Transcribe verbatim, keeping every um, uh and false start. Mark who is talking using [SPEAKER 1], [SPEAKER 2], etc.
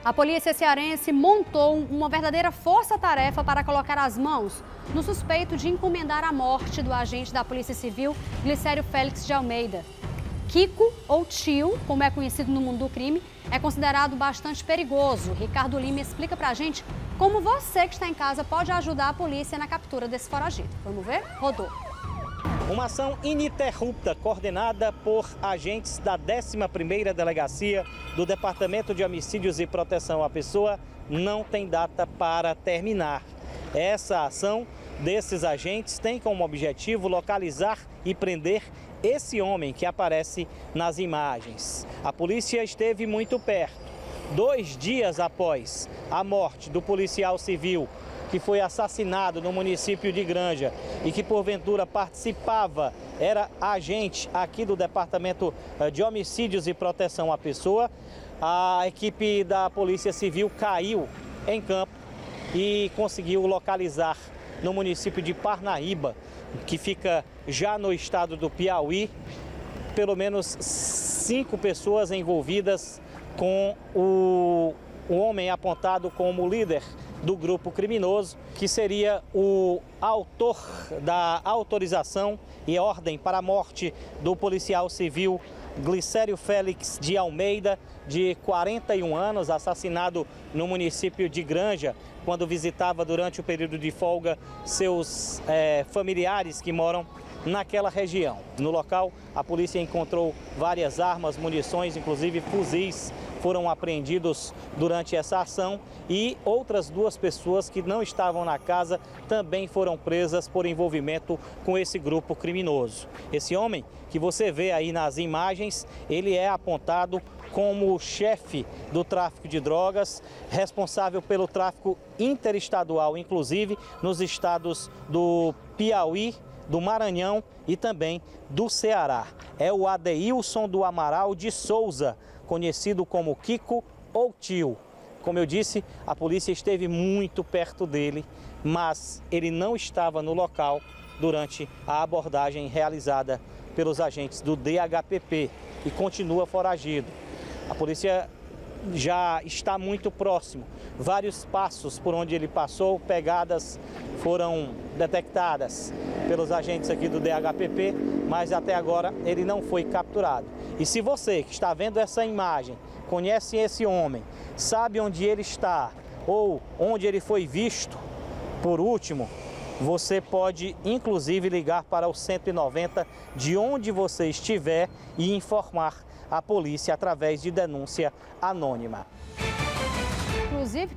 [SPEAKER 1] A polícia cearense montou uma verdadeira força-tarefa para colocar as mãos no suspeito de encomendar a morte do agente da Polícia Civil, Glicério Félix de Almeida. Kiko, ou Tio, como é conhecido no mundo do crime, é considerado bastante perigoso. Ricardo Lima explica pra gente como você que está em casa pode ajudar a polícia na captura desse foragido. Vamos ver? Rodou.
[SPEAKER 2] Uma ação ininterrupta coordenada por agentes da décima primeira Delegacia do Departamento de Homicídios e Proteção à Pessoa não tem data para terminar. Essa ação desses agentes tem como objetivo localizar e prender esse homem que aparece nas imagens. A polícia esteve muito perto. Dois dias após a morte do policial civil que foi assassinado no município de Granja e que porventura participava, era agente aqui do Departamento de Homicídios e Proteção à Pessoa, a equipe da Polícia Civil caiu em campo e conseguiu localizar no município de Parnaíba, que fica já no estado do Piauí, pelo menos cinco pessoas envolvidas com o, o homem apontado como líder do grupo criminoso, que seria o autor da autorização e ordem para a morte do policial civil Glicério Félix de Almeida, de quarenta e um anos, assassinado no município de Granja, quando visitava durante o período de folga seus é, familiares que moram naquela região. No local, a polícia encontrou várias armas, munições, inclusive fuzis, foram apreendidos durante essa ação e outras duas pessoas que não estavam na casa também foram presas por envolvimento com esse grupo criminoso. Esse homem que você vê aí nas imagens, ele é apontado como o chefe do tráfico de drogas, responsável pelo tráfico interestadual, inclusive nos estados do Piauí, do Maranhão e também do Ceará. É o Adeilson do Amaral de Souza, conhecido como Kiko ou Tio. Como eu disse, a polícia esteve muito perto dele, mas ele não estava no local durante a abordagem realizada pelos agentes do D H P P e continua foragido. A polícia já está muito próximo. Vários passos por onde ele passou, pegadas foram detectadas pelos agentes aqui do D H P P, mas até agora ele não foi capturado. E se você que está vendo essa imagem, conhece esse homem, sabe onde ele está ou onde ele foi visto por último, você pode inclusive ligar para o cento e noventa de onde você estiver e informar a polícia através de denúncia anônima.